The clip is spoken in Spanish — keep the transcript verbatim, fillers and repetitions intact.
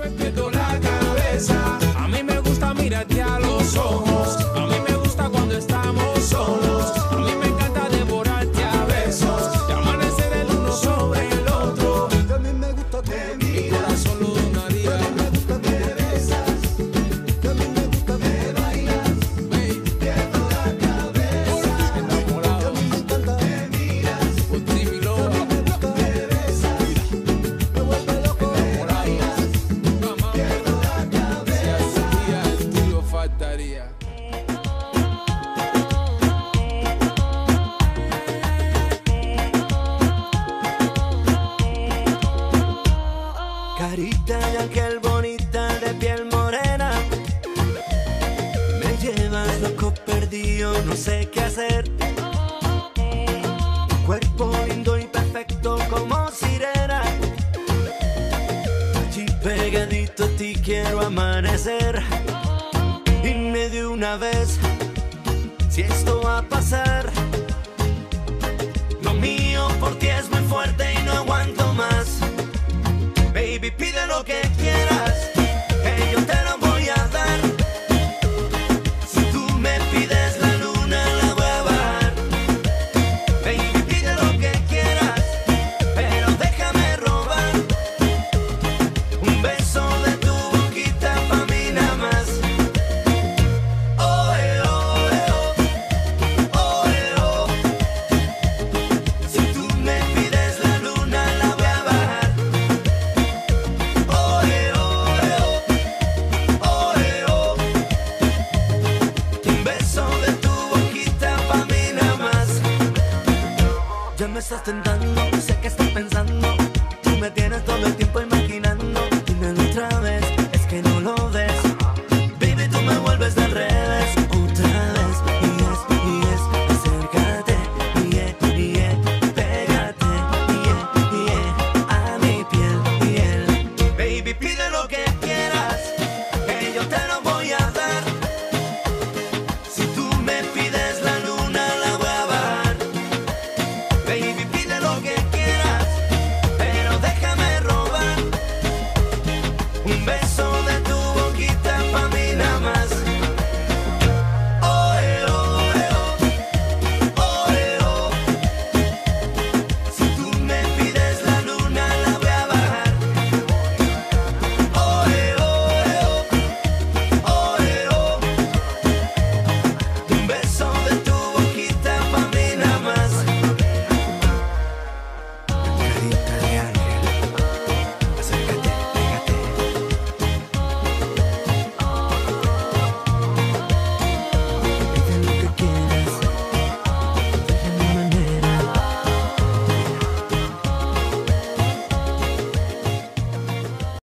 pierdo la cabeza. A mí me gusta mirarte a los ojos. A mí me gusta cuando estamos solos. A mí me encanta devorarte a besos y amanecer el uno sobre el otro. A mí me gusta que Mi corazón lo donaría. a mí me gusta que me besas, a mí me gusta que me bailas, pierdo la cabeza, Enamorado a mí me encanta, me miras, por ti, mi loba. me gusta que me besas, me vuelve loco, me bailas, Mamá, pierdo la si cabeza. algún día el tuyo faltaría. Carita de ángel bonita de piel morena, me llevas loco perdido, no sé qué hacer. Cuerpo lindo y perfecto como sirena, allí pegadito a ti quiero amanecer. Dime de una vez si esto va a pasar. Lo mío por ti es muy fuerte y no aguanto más. Baby, pide lo que quieras, que yo te